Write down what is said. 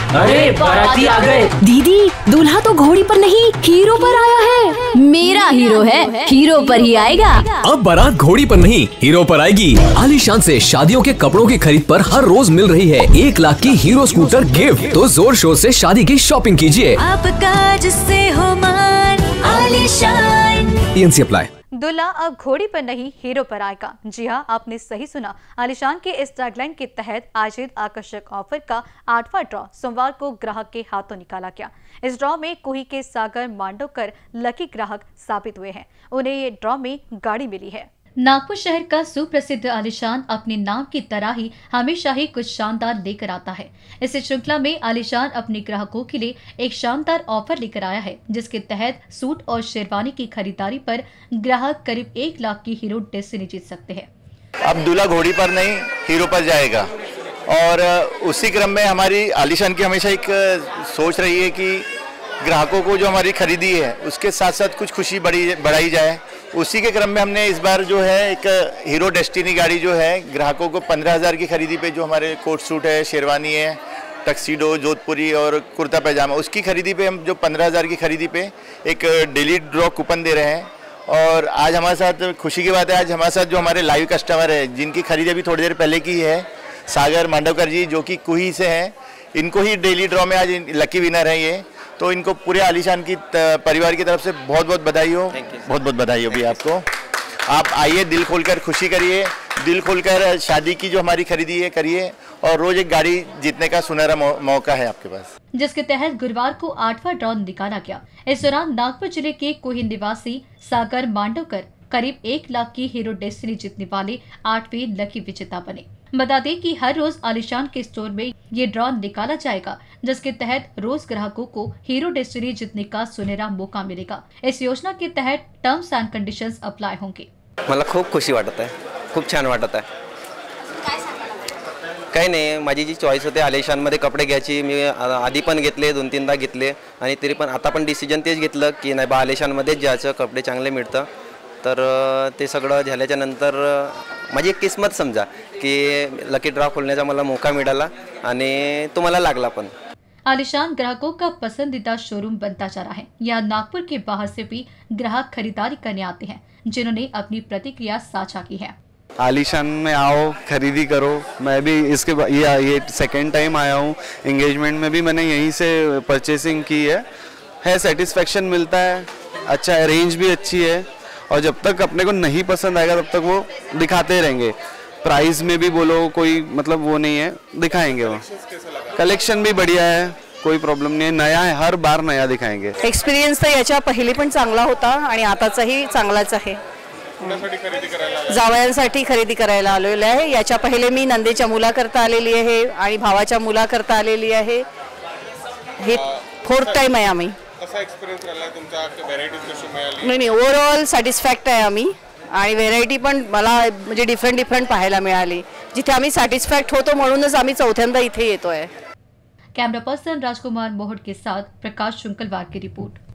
अरे बाराती आ गए। दीदी, दूल्हा तो घोड़ी पर नहीं हीरो पर आया है। मेरा हीरो है, हीरो पर ही आएगा। अब बारात घोड़ी पर नहीं हीरो पर आएगी। आलीशान से शादियों के कपड़ों की खरीद पर हर रोज मिल रही है 1 लाख की हीरो स्कूटर गिफ्ट। तो जोर शोर से शादी की शॉपिंग कीजिए। आपका जिससे हो मान आलीशान। TNC apply. दूल्हा अब घोड़ी पर नहीं हीरो पर आएगा। जी हाँ, आपने सही सुना। आलीशान के इस टैगलाइन के तहत आयोजित आकर्षक ऑफर का 8वां ड्रॉ सोमवार को ग्राहक के हाथों निकाला गया। इस ड्रॉ में कोही के सागर मांडवकर लकी ग्राहक साबित हुए हैं। उन्हें ये ड्रॉ में गाड़ी मिली है। नागपुर शहर का सुप्रसिद्ध आलीशान अपने नाम की तरह ही हमेशा ही कुछ शानदार लेकर आता है। इस श्रृंखला में आलीशान अपने ग्राहकों के लिए एक शानदार ऑफर लेकर आया है, जिसके तहत सूट और शेरवानी की खरीदारी पर ग्राहक करीब 1 लाख की हीरो डेस्टिनी जीत सकते हैं। अब दूल्हा घोड़ी पर नहीं हीरो पर जाएगा। और उसी क्रम में हमारी आलीशान की हमेशा एक सोच रही है कि ग्राहकों को जो हमारी खरीदी है उसके साथ साथ कुछ खुशी बढ़ाई जाए। उसी के क्रम में हमने इस बार जो है एक हीरो डेस्टिनी गाड़ी जो है ग्राहकों को 15,000 की खरीदी पे जो हमारे कोट सूट है, शेरवानी है, टक्सीडो, जोधपुरी और कुर्ता पैजामा, उसकी खरीदी पे हम जो 15,000 की खरीदी पे एक डेली ड्रॉ कूपन दे रहे हैं। और आज हमारे साथ खुशी की बात है, आज हमारे साथ जो हमारे लाइव कस्टमर है जिनकी खरीदी अभी थोड़ी देर पहले की है, सागर मांडवकर जी जो कि कुही से हैं, इनको ही डेली ड्रॉ में आज लकी विनर है ये। तो इनको पूरे आलीशान की परिवार की तरफ से बहुत बहुत बधाई हो, बहुत बहुत बधाई हो भी आपको। आप आइए, दिल खोलकर खुशी करिए, दिल खोलकर शादी की जो हमारी खरीदी है करिए और रोज एक गाड़ी जीतने का सुनहरा मौका है आपके पास। जिसके तहत गुरुवार को 8वां ड्रॉ निकाला गया। इस दौरान नागपुर जिले के कोही निवासी सागर मांडवकर करीब 1 लाख की हीरो डेस्टिनी जीतने वाले 8वें लकी विजेता बने। बता दें कि हर रोज आलीशान के स्टोर में ये ड्रॉ निकाला जाएगा, जिसके तहत रोज ग्राहकों को हीरो डेस्टिनी जीतने का सुनहरा मौका मिलेगा। इस योजना के तहत टर्म्स एंड कंडिशन्स अप्लाई होंगे। मला खूप खुशी वाटत आहे, खूप छान वाटत आहे। काही नाही, माझी जी चॉईस होते आलीशानमध्ये कपडे घ्यायची, मी आधी पण घेतले, 2-3दा घेतले आणि तरी पण आता पण डिसिजन तेच घेतलं की नाही बा आलीशानमध्येच जायचं, कपडे चांगले मिळतं। तर ते सगळं झाल्याच्या नंतर माझी एक किस्मत समजा की लकी ड्रॉ खोलण्याचा मला मौका मिळाला आणि तो मला लागला पण। आलीशान ग्राहकों का पसंदीदा शोरूम बनता जा रहा है। यहाँ नागपुर के बाहर से भी ग्राहक खरीदारी करने आते हैं, जिन्होंने अपनी प्रतिक्रिया साझा की है। आलीशान में आओ, खरीदी करो। मैं भी इसके ये सेकेंड टाइम आया हूँ। एंगेजमेंट में भी मैंने यहीं से परचेसिंग की है सेटिस्फेक्शन मिलता है, अच्छा है, रेंज भी अच्छी है और जब तक अपने को नहीं पसंद आएगा तब तक वो दिखाते रहेंगे। प्राइस में भी बोलो कोई मतलब वो नहीं है, दिखाएंगे वो। कलेक्शन भी बढ़िया है, कोई प्रॉब्लम नहीं है, नया है, हर बार नया दिखाएंगे। एक्सपिरियन्स तर याच्या पहिले पण चांगला होता आणि आताचाही चांगलाच आहे। जावयांसाठी खरेदी करायला आलेलो आहे। याच्या पहिले मी नंदेच्या मुलाकरता आलेली आहे आणि भावाच्या मुलाकरता आलेली आहे। हे 4th टाइम आहे आम्ही। कसा एक्सपिरियन्स राहिला तुमचा? व्हरायटीज कशी मिळाली? नाही ओव्हरऑल सॅटिस्फॅक्ट आहे आम्ही आणि व्हेरायटी पण मला म्हणजे डिफरंट पाहायला मिळाली, जिथे आम्ही सॅटिस्फॅक्ट होतो म्हणूनच आम्ही चौथ्यांदा इथे येतोय। कैमरा पर्सन राजकुमार मोहट के साथ प्रकाश शुंकलवार की रिपोर्ट।